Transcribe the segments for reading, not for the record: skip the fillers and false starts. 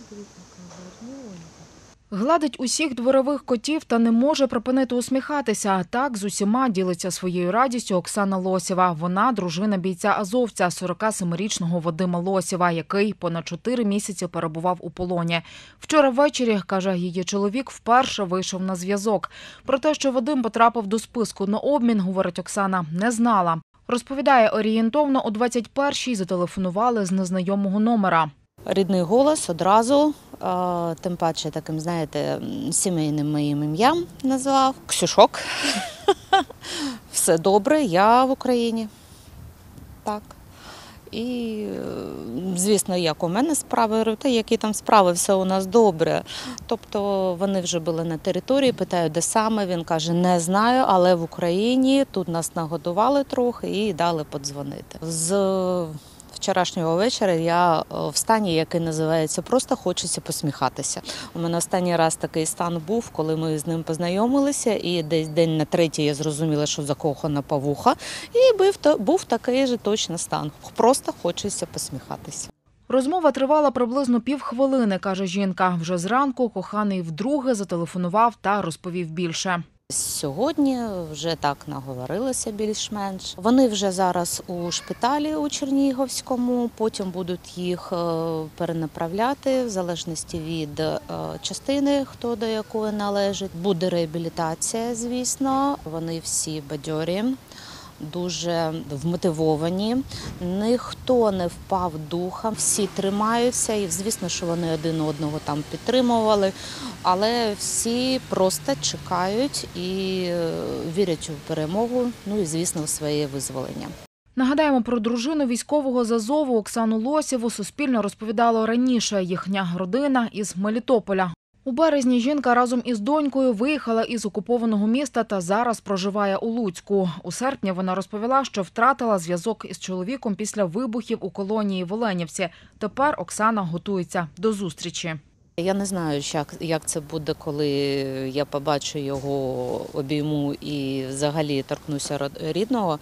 Гладить усіх дворових котів та не може припинити усміхатися. Так з усіма ділиться своєю радістю Оксана Лосєва. Вона – дружина бійця-азовця, 47-річного Вадима Лосєва, який понад 4 місяці перебував у полоні. Вчора ввечері, каже, її чоловік вперше вийшов на зв'язок. Про те, що Вадим потрапив до списку на обмін, говорить Оксана, не знала. Розповідає, орієнтовно о 21-й зателефонували з незнайомого номера. Рідний голос одразу, тим паче таким, знаєте, сімейним моїм ім'ям назвав. Ксюшок. Все добре, я в Україні. Так. І, звісно, як у мене справи, та які там справи, все у нас добре. Тобто вони вже були на території, питаю, де саме, він каже, не знаю, але в Україні, тут нас нагодували трохи і дали подзвонити. З вчорашнього вечора я в стані, який називається «просто хочеться посміхатися». У мене останній раз такий стан був, коли ми з ним познайомилися, і десь день на третій я зрозуміла, що закохана по вуха, і був такий же точно стан. Просто хочеться посміхатися. Розмова тривала приблизно півхвилини, каже жінка. Вже зранку коханий вдруге зателефонував та розповів більше. Сьогодні вже так наговорилися більш-менш. Вони вже зараз у шпиталі у Чернігівському, потім будуть їх перенаправляти в залежності від частини, хто до якої належить. Буде реабілітація, звісно. Вони всі бадьорі, дуже вмотивовані, ніхто не впав духом, всі тримаються і, звісно, що вони один одного там підтримували, але всі просто чекають і вірять у перемогу, ну і, звісно, у своє визволення. Нагадаємо, про дружину військового з Азову Оксану Лосєву Суспільне розповідало раніше. Їхня родина із Мелітополя. У березні жінка разом із донькою виїхала із окупованого міста та зараз проживає у Луцьку. У серпні вона розповіла, що втратила зв'язок із чоловіком після вибухів у колонії в Оленівці. Тепер Оксана готується до зустрічі. Я не знаю, як це буде, коли я побачу його, обійму і взагалі торкнуся рідного,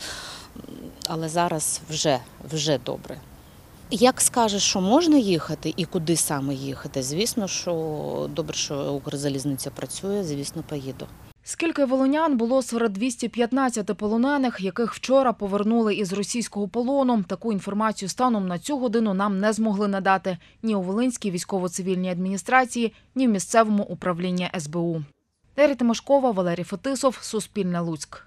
але зараз вже добре. Як скажеш, що можна їхати і куди саме їхати, звісно, що добре, що Укрзалізниця працює, звісно, поїду. Скільки волинян було серед 215 полонених, яких вчора повернули із російського полону? Таку інформацію станом на цю годину нам не змогли надати ні у Волинській військово-цивільній адміністрації, ні в місцевому управлінні СБУ. Дар'я Тимошкова, Валерій Фетисов, Суспільне, Луцьк.